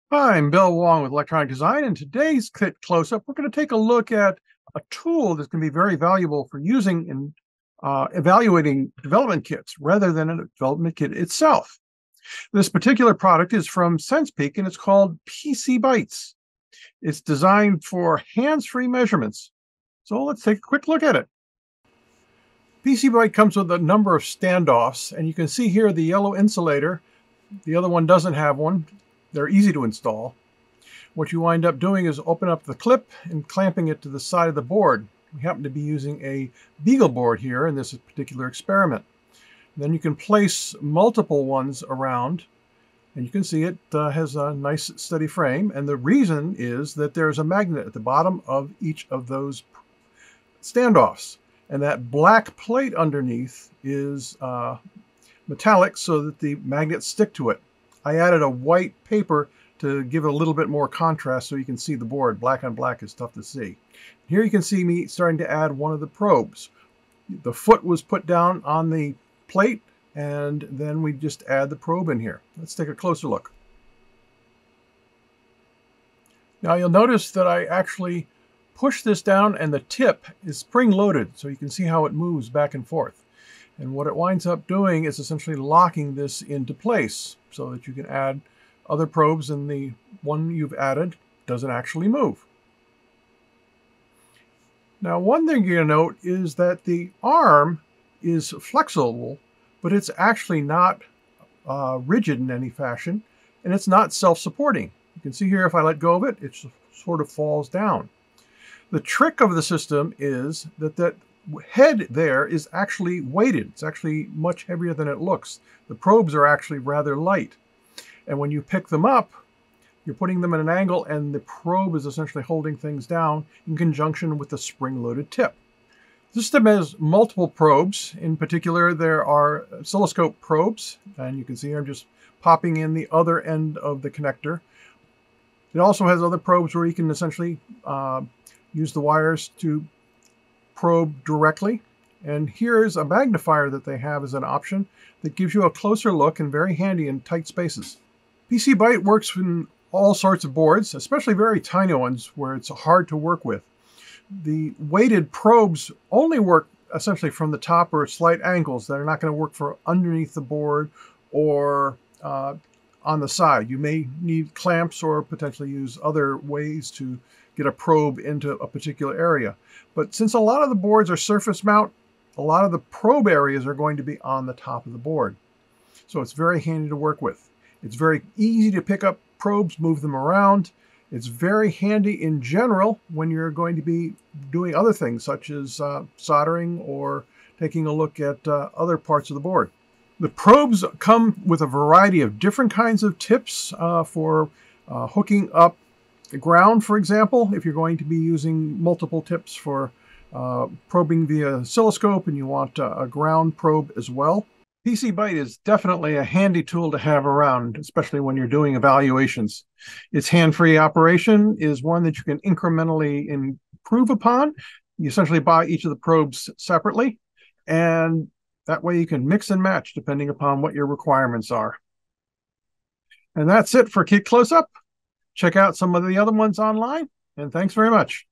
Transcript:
Hi, I'm Bill Wong with Electronic Design. In today's Kit Close-Up, we're going to take a look at a tool that's going to be very valuable for using in evaluating development kits rather than a development kit itself. This particular product is from SensePeek and it's called PCBites. It's designed for hands-free measurements. So let's take a quick look at it. PCBite comes with a number of standoffs, and you can see here the yellow insulator. The other one doesn't have one. They're easy to install. What you wind up doing is open up the clip and clamping it to the side of the board. We happen to be using a Beagle board here in this particular experiment. Then you can place multiple ones around, and you can see it has a nice steady frame. And the reason is that there's a magnet at the bottom of each of those standoffs. And that black plate underneath is metallic so that the magnets stick to it. I added a white paper to give it a little bit more contrast so you can see the board. Black on black is tough to see. Here you can see me starting to add one of the probes. The foot was put down on the plate, and then we just add the probe in here. Let's take a closer look. Now you'll notice that I actually push this down and the tip is spring-loaded, so you can see how it moves back and forth. And what it winds up doing is essentially locking this into place so that you can add other probes and the one you've added doesn't actually move. Now, one thing you're going to note is that the arm is flexible, but it's actually not rigid in any fashion, and it's not self-supporting. You can see here if I let go of it, it sort of falls down. The trick of the system is that that head there is actually weighted. It's actually much heavier than it looks. The probes are actually rather light. And when you pick them up, you're putting them at an angle and the probe is essentially holding things down in conjunction with the spring-loaded tip. The system has multiple probes. In particular, there are oscilloscope probes, and you can see I'm just popping in the other end of the connector. It also has other probes where you can essentially use the wires to probe directly. And here's a magnifier that they have as an option that gives you a closer look and very handy in tight spaces. PCBite works in all sorts of boards, especially very tiny ones where it's hard to work with. The weighted probes only work essentially from the top or slight angles. They're not going to work for underneath the board or on the side. You may need clamps or potentially use other ways to get a probe into a particular area. But since a lot of the boards are surface mount, a lot of the probe areas are going to be on the top of the board. So it's very handy to work with. It's very easy to pick up probes, move them around. It's very handy in general when you're going to be doing other things such as soldering or taking a look at other parts of the board. The probes come with a variety of different kinds of tips for hooking up the ground, for example, if you're going to be using multiple tips for probing via oscilloscope and you want a ground probe as well. PCBite is definitely a handy tool to have around, especially when you're doing evaluations. Its hand-free operation is one that you can incrementally improve upon. You essentially buy each of the probes separately, and that way you can mix and match depending upon what your requirements are. And that's it for Kit Close-Up. Check out some of the other ones online, and thanks very much.